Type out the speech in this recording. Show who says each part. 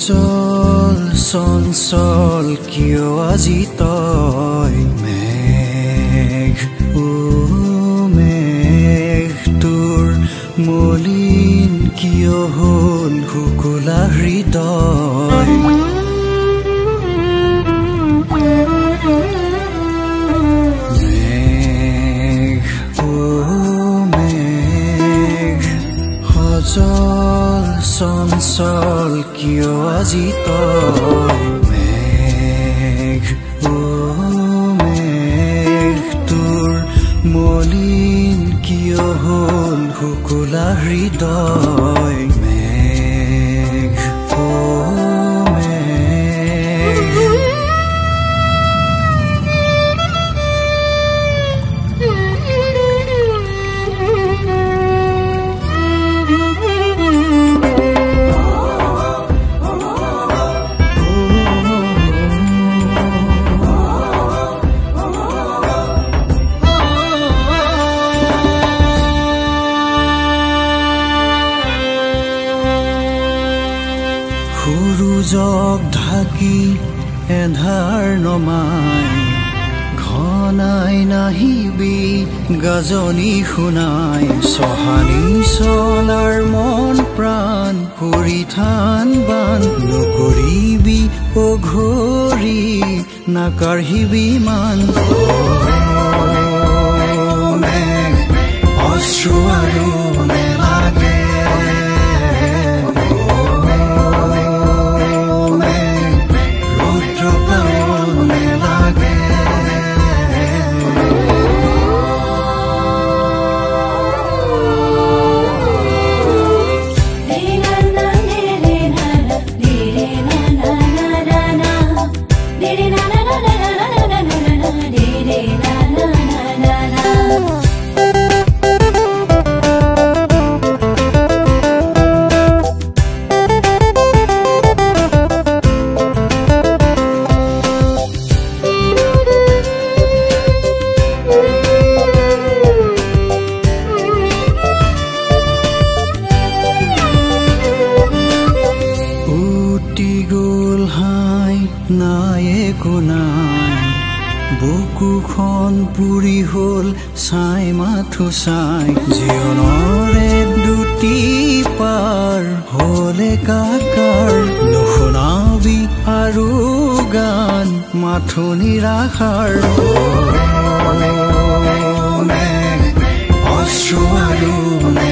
Speaker 1: সজল চঞ্চল কিয় আজি তই মেঘ মেঘ তোৰ মলিন কিয় হ'ল শুকুলা হৃদয় মেঘ মেঘ সজল চঞ্চল কিয় আজি তই মেঘ মেঘ তোৰ মলিন কিয় হ'ল শুকুলা হৃদয় মেঘ সূৰুজক ঢাকি এন্ধাৰ নমাই ঘনাই নাহিবি গাজনি শুনাই চহানি চলাৰ মন প্ৰাণ পৰিধান বান নকৰিবি অঘৰি নাকাঢ়িবি মান অশ্ৰু আৰু নেলাগে বুকুখন পুৰি হ'ল চাই মাথো চাই জীৱনৰে দুটি পাৰ হ'লে কাকাৰ নুশুনাবি আৰু গান মাথো নিৰাশাৰ অশ্ৰু আৰু